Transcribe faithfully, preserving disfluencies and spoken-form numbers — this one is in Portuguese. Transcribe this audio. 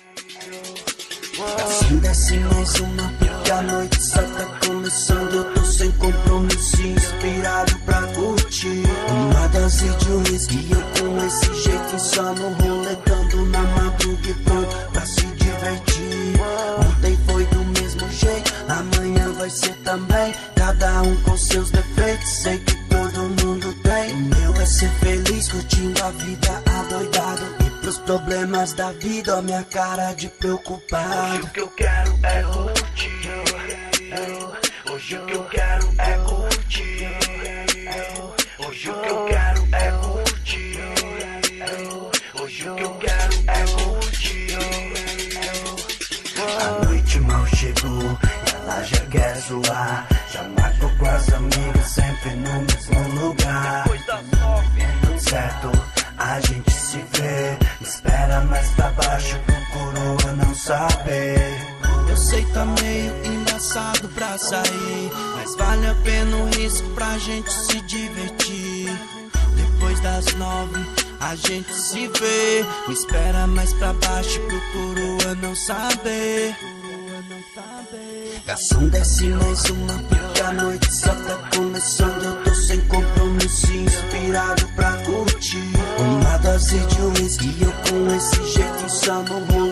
Assim desce mais uma, porque a noite só tá começando. Eu tô sem compromisso, inspirado pra curtir uma dose de uísque, eu com esse jeito insano, roletando na madruga e pronto pra se divertir. Ontem foi do mesmo jeito, amanhã vai ser também. Cada um com seus defeitos, sei que todo mundo tem. O meu é ser feliz, curtindo a vida adoidado. Pros problemas da vida, ó, minha cara de preocupado. Hoje o que eu quero é curtir. Hoje o que eu quero é curtir. Hoje o que eu quero é curtir. Hoje o que eu quero é curtir. A noite mal chegou, ela já quer zoar. Já marcou com as amigas, sempre no mesmo lugar. Depois das nove, Tudo certo, a gente se vê. Espera mais pra baixo pro coroa não saber. Eu sei tá meio engraçado pra sair, mas vale a pena o risco pra gente se divertir. Depois das nove a gente se vê. Espera mais pra baixo pro coroa não saber. Garçom, desce mais uma, porque a noite só tá começando. Eu tô sem compromisso, inspirado pra curtir uma dose de uísque, eu com esse jeito insano.